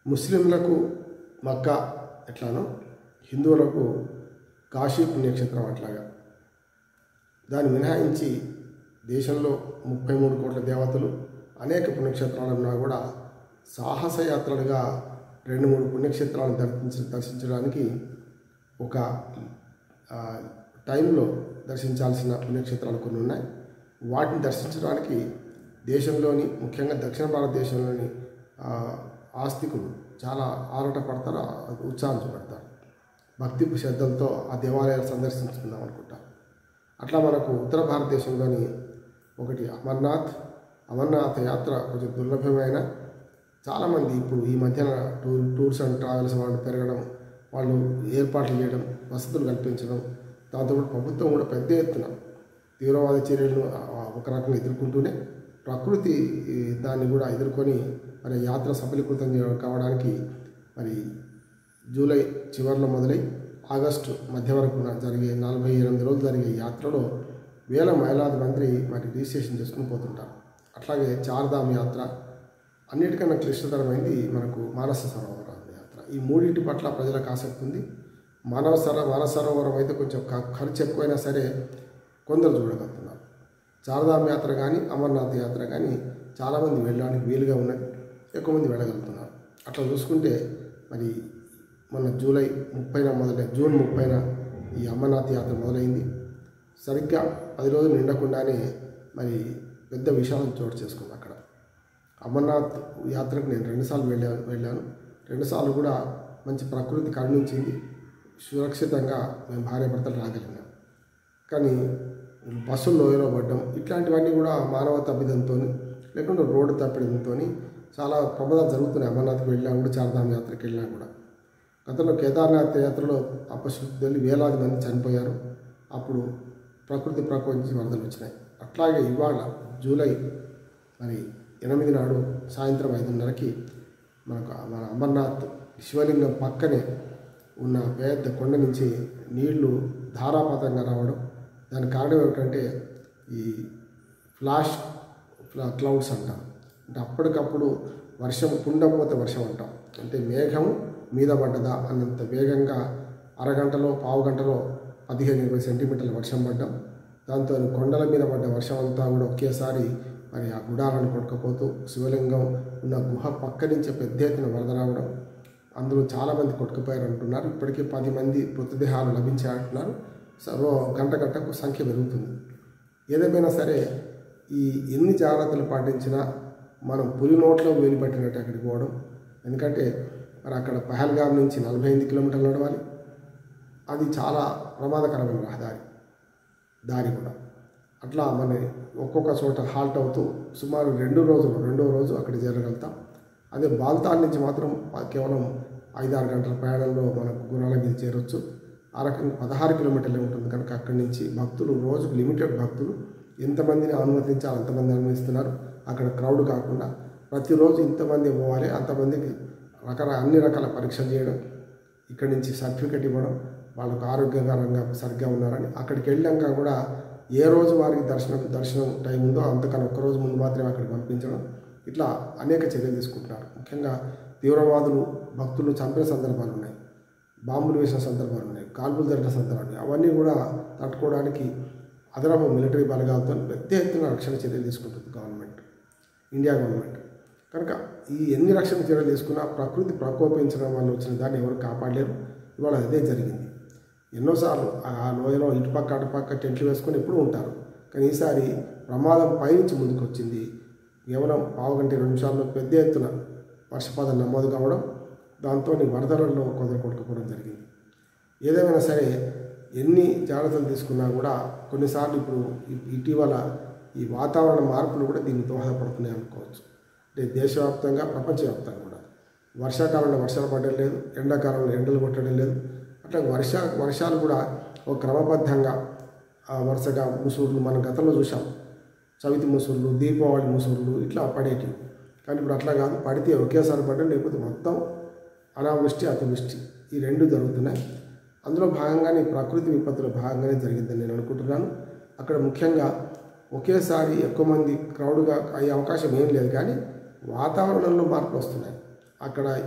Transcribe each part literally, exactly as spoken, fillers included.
ముస్లింలకు మక్కా ఎట్లానో హిందువులకు కాశీ పుణ్యక్షేత్రం అట్లాగా. దాన్ని మినహాయించి దేశంలో ముప్పై మూడు కోట్ల దేవతలు అనేక పుణ్యక్షేత్రాలు ఉన్నా కూడా సాహసయాత్రలుగా రెండు మూడు పుణ్యక్షేత్రాలను దర్శించ దర్శించడానికి ఒక టైంలో దర్శించాల్సిన పుణ్యక్షేత్రాలు కొన్ని ఉన్నాయి. వాటిని దర్శించడానికి దేశంలోని ముఖ్యంగా దక్షిణ భారతదేశంలోని ఆస్తికులు చాలా ఆరాట పడతారు, ఉత్సాహం చూపెడతారు, భక్తి శ్రద్ధలతో ఆ దేవాలయాలు సందర్శించుకుందాం అనుకుంటారు. అట్లా మనకు ఉత్తర భారతదేశంలోని ఒకటి అమర్నాథ్ అమర్నాథ్ యాత్ర కొంచెం దుర్లభమైన, చాలామంది ఇప్పుడు ఈ మధ్యన టూర్ టూర్స్ అండ్ ట్రావెల్స్ వాళ్ళు పెరగడం, వాళ్ళు ఏర్పాట్లు చేయడం, వసతులు కల్పించడం, దాంతోపాటు ప్రభుత్వం కూడా పెద్ద ఎత్తున తీవ్రవాద చర్యలను ఒక రకంగా ఎదుర్కొంటూనే ప్రకృతి దాన్ని కూడా ఎదుర్కొని మరి యాత్ర సఫలీకృతం కావడానికి మరి జూలై చివరిలో మొదలై ఆగస్టు మధ్య వరకు జరిగే నలభై ఎనిమిది రోజులు జరిగే యాత్రలో వేల మైలాది మంది మరి రిజిస్ట్రేషన్ చేసుకుని పోతుంటారు. అట్లాగే చార్ధామ్ యాత్ర అన్నిటికన్నా క్లిష్టతరమైంది మనకు మానస సరోవరం యాత్ర. ఈ మూడింటి పట్ల ప్రజలకు ఆసక్తి ఉంది. మానవ సర మానస సరోవరం అయితే కొంచెం ఖర్చు ఎక్కువైనా సరే కొందరు చూడగలుగుతున్నారు. చార్ధామ్ యాత్ర కానీ అమర్నాథ్ యాత్ర కానీ చాలామంది వెళ్ళడానికి వీలుగా ఉన్నది, ఎక్కువ మంది వెళ్ళగలుగుతున్నారు. అట్లా చూసుకుంటే మరి మన జూలై ముప్పైన మొదలై జూన్ ముప్పైన ఈ అమర్నాథ్ యాత్ర మొదలైంది. సరిగ్గా పది రోజులు నిండకుండానే మరి పెద్ద విషయాలను చోటు చేసుకుంది. అక్కడ అమర్నాథ్ యాత్రకు నేను రెండుసార్లు వెళ్ళా వెళ్ళాను రెండుసార్లు కూడా మంచి ప్రకృతి కరుణించింది. సురక్షితంగా మేము భార్యాభర్తలు రాగలిగినాం. కానీ బస్సులు లోయలో పడ్డం ఇట్లాంటివన్నీ కూడా మానవ తప్పిదంతో లేకుంటే రోడ్డు తప్పిదంతో చాలా ప్రమాదాలు జరుగుతున్నాయి. అమర్నాథ్కి వెళ్ళినా కూడా చార్ధామ్ యాత్రకి వెళ్ళినా కూడా. గతంలో కేదార్నాథ్ యాత్రలో అపశృద్ధి వేలాది మంది చనిపోయారు. అప్పుడు ప్రకృతి ప్రకోపించి వరదలు వచ్చినాయి. అట్లాగే ఇవాళ జూలై మరి ఎనిమిది నాడు సాయంత్రం ఐదున్నరకి మనకు మన అమర్నాథ్ శివలింగం పక్కనే ఉన్న పెద్ద కొండ నుంచి నీళ్లు ధారాపాతంగా రావడం. దానికి కారణం ఏమిటంటే ఈ ఫ్లాష్ క్లౌడ్స్ అంటాం. అంటే అప్పటికప్పుడు వర్షం కుండపోతే వర్షం అంటాం. అంటే మేఘం మీద పడ్డదా అన్నంత వేగంగా అరగంటలో పావు గంటలో పదిహేను ఇరవై సెంటీమీటర్ల వర్షం పడ్డాం. దాంతో కొండల మీద పడ్డ వర్షం అంతా కూడా ఒకేసారి మరి ఆ గుడాలను కొట్టుకుపోతూ శివలింగం ఉన్న గుహ పక్క నుంచి పెద్ద ఎత్తున వరద రావడం. అందులో చాలామంది కొట్టుకుపోయారు అంటున్నారు. ఇప్పటికే పది మంది మృతదేహాలు లభించాయంటున్నారు. సర్వ గంట గంటకు సంఖ్య పెరుగుతుంది. ఏదేమైనా సరే ఈ ఎన్ని జాగ్రత్తలు పాటించినా మనం పులి నోట్లో వేలు పట్టినట్టు అక్కడికి పోవడం. ఎందుకంటే మరి అక్కడ పహల్గామ్ నుంచి నలభై ఎనిమిది కిలోమీటర్లు నడవాలి. అది చాలా ప్రమాదకరమైన రహదారి దారి కూడా. అట్లా మన ఒక్కొక్క చోట హాల్ట్ అవుతూ సుమారు రెండు రోజులు రెండో రోజు అక్కడ చేరగలుగుతాం. అదే బాల్తాల్ నుంచి మాత్రం కేవలం ఐదారు గంటల ప్రయాణంలో మనకు గుణాల మీద చేరవచ్చు. ఆ రకంగా పదహారు కిలోమీటర్లే ఉంటుంది కనుక అక్కడి నుంచి భక్తులు రోజుకు లిమిటెడ్ భక్తులు ఎంతమందిని అనుమతించాలి అంతమంది అనుమతిస్తున్నారు. అక్కడ క్రౌడ్ కాకుండా ప్రతిరోజు ఇంతమంది పోవాలి, అంతమందికి రకరకాల అన్ని రకాల పరీక్షలు చేయడం, ఇక్కడి నుంచి సర్టిఫికెట్ ఇవ్వడం, వాళ్ళకు ఆరోగ్యకరంగా సరిగ్గా ఉన్నారని. అక్కడికి వెళ్ళాక కూడా ఏ రోజు వారికి దర్శనం దర్శనం టైం ఉందో అంతకన్నా ఒక్కరోజు ముందు మాత్రమే అక్కడికి పంపించడం. ఇట్లా అనేక చర్యలు తీసుకుంటున్నారు. ముఖ్యంగా తీవ్రవాదులు భక్తులు చంపిన సందర్భాలు ఉన్నాయి, బాంబులు వేసిన సందర్భాలు ఉన్నాయి, కాల్పులు జరిగిన సందర్భాలు ఉన్నాయి. అవన్నీ కూడా తట్టుకోవడానికి అదనపు మిలిటరీ బలగాలతో పెద్ద ఎత్తున రక్షణ చర్యలు తీసుకుంటుంది గవర్నమెంట్, ఇండియా గవర్నమెంట్. కనుక ఈ ఎన్ని రక్షణ చర్యలు తీసుకున్నా ప్రకృతి ప్రకోపించడం వల్ల వచ్చిన దాన్ని ఎవరు కాపాడలేరు. ఇవాళ అదే జరిగింది. ఎన్నోసార్లు ఆ లోయలో ఇటుపక్క అటుపక్క టెంట్లు వేసుకొని ఎప్పుడూ ఉంటారు. కానీ ఈసారి ప్రమాదం పైనుంచి ముందుకు వచ్చింది. కేవలం పావు గంట రెండు నిమిషాల్లో పెద్ద ఎత్తున వర్షపాతం నమోదు కావడం, దాంతో వరదలలో కొందరు కొట్టుకుపోవడం జరిగింది. ఏదేమైనా సరే ఎన్ని జాగ్రత్తలు తీసుకున్నా కూడా కొన్నిసార్లు ఇప్పుడు ఇటీవల ఈ వాతావరణ మార్పులు కూడా దీన్ని దోహదపడుతున్నాయి అనుకోవచ్చు. అంటే దేశవ్యాప్తంగా ప్రపంచవ్యాప్తంగా కూడా వర్షాకాలంలో వర్షాలు పడడం లేదు, ఎండాకాలంలో ఎండలు కొట్టడం లేదు. అట్లా వర్ష వర్షాలు కూడా ఒక క్రమబద్ధంగా వరుసగా ముసూర్లు మనం గతంలో చూసాం. చవితి ముసూర్లు, దీపావళి ముసూర్లు ఇట్లా పడేటివి. కానీ ఇప్పుడు అట్లా కాదు, పడితే ఒకేసారి పడడం, లేకపోతే మొత్తం అనావృష్టి అతివృష్టి ఈ రెండు జరుగుతున్నాయి. అందులో భాగంగానే ప్రకృతి విపత్తులో భాగంగానే జరిగిందని నేను అనుకుంటున్నాను. అక్కడ ముఖ్యంగా ఒకేసారి ఎక్కువ మంది క్రౌడ్గా అయ్యే అవకాశం ఏం లేదు, కానీ వాతావరణంలో మార్పులు వస్తున్నాయి. అక్కడ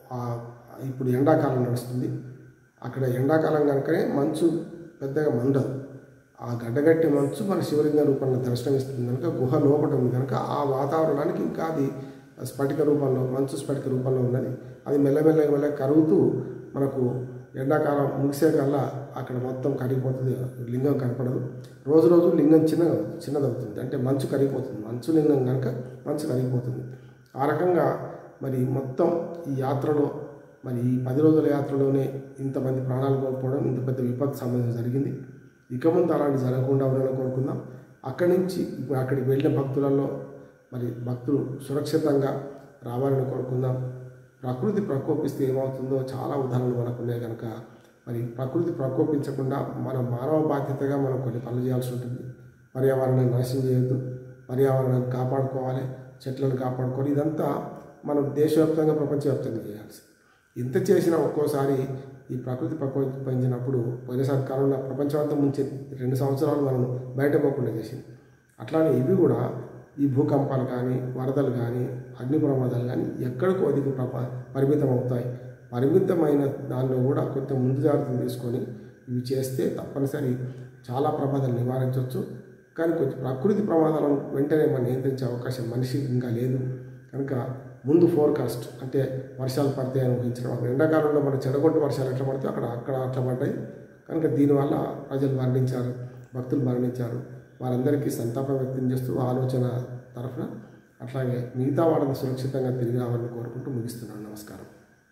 ఇప్పుడు ఎండాకాలం నడుస్తుంది, అక్కడ ఎండాకాలం కనుకనే మంచు పెద్దగా మండదు. ఆ గడ్డగట్టి మంచు మన శివలింగ రూపంలో దర్శనమిస్తుంది కనుక, గుహ లోపల ఉంది కనుక ఆ వాతావరణానికి ఇంకా అది స్ఫటిక రూపంలో, మంచు స్ఫటిక రూపంలో ఉన్నది. అది మెల్లమెల్లగా మెల్లగా కరుగుతూ మనకు ఎండాకాలం ముగిసే కల్లా అక్కడ మొత్తం కరిగిపోతుంది, లింగం కనపడదు. రోజు రోజు లింగం చిన్న చిన్నదవుతుంది, అంటే మంచు కరిగిపోతుంది. మంచు లింగం కనుక మంచు కరిగిపోతుంది. ఆ రకంగా మరి మొత్తం ఈ యాత్రలో, మరి ఈ పది రోజుల యాత్రలోనే ఇంతమంది ప్రాణాలు కోల్పోవడం, ఇంత పెద్ద విపత్తు సంబంధం జరిగింది. ఇక ముందు అలాంటి జరగకుండా ఉండాలని కోరుకుందాం. అక్కడి నుంచి ఇప్పుడు అక్కడికి వెళ్ళిన భక్తులలో మరి భక్తులు సురక్షితంగా రావాలని కోరుకుందాం. ప్రకృతి ప్రకోపిస్తే ఏమవుతుందో చాలా ఉదాహరణలు మనకు ఉన్నాయి కనుక, మరి ప్రకృతి ప్రకోపించకుండా మన మానవ బాధ్యతగా మనం కొన్ని పనులు చేయాల్సి ఉంటుంది. పర్యావరణాన్ని నాశనం చేయొద్దు, పర్యావరణాన్ని కాపాడుకోవాలి, చెట్లను కాపాడుకోవాలి. ఇదంతా మనం దేశవ్యాప్తంగా ప్రపంచవ్యాప్తంగా చేయాల్సి. ఇంత చేసినా ఒక్కోసారి ఈ ప్రకృతి ప్రకోపించినప్పుడు, పోయినసారి కరోనా ప్రపంచమంతా ముంచే రెండు సంవత్సరాలు మనం బయట పోకుండా చేసింది. అట్లానే ఇవి కూడా ఈ భూకంపాలు కానీ, వరదలు కానీ, అగ్ని ప్రమాదాలు కానీ ఎక్కడికో అధిక ప్రపా పరిమితం అవుతాయి. పరిమితమైన దానిలో కూడా కొంచెం ముందు జాగ్రత్తలు తీసుకొని ఇవి చేస్తే తప్పనిసరి చాలా ప్రమాదాలు నివారించవచ్చు. కానీ కొంచెం ప్రకృతి ప్రమాదాలను వెంటనే మనం నియంత్రించే అవకాశం మనిషికి ఇంకా లేదు కనుక, ముందు ఫోర్కాస్ట్ అంటే వర్షాలు పడతాయని ఊహించడం. అక్కడ ఎండాకాలంలో మన చెడగొట్టు వర్షాలు ఎట్లా పడతాయి, అక్కడ అక్కడ అట్లా పడ్డాయి కనుక దీనివల్ల ప్రజలు మరణించారు, భక్తులు మరణించారు. వారందరికీ సంతాపం వ్యక్తం చేస్తూ ఆలోచన తరఫున, అట్లాగే మిగతా వాళ్ళని సురక్షితంగా తిరిగి రావాలని కోరుకుంటూ ముగిస్తున్నాను. నమస్కారం.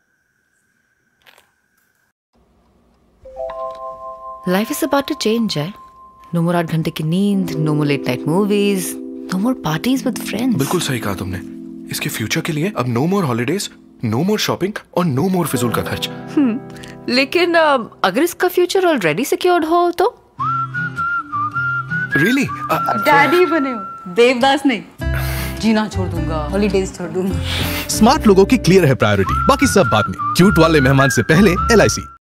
Life is about to change, eh? No more आठ घंटे की नींद, no more late night movies, no more parties with friends. बिल्कुल सही कहा तुमने. इसके फ्यूचर के लिए अब no more holidays, no more shopping और नो मोर फिजूल का खर्च. लेकिन अगर इसका फ्यूचर ऑलरेडी सिक्योर्ड हो तो? रियली? डैडी बने हो, देवदास नहीं. जीना छोड़ दूंगा, हॉलीडेज छोड़ दूंगा. स्मार्ट लोगों की क्लियर है प्रायोरिटी, बाकी सब बाद में. क्यूट वाले मेहमान से पहले एल आई सी.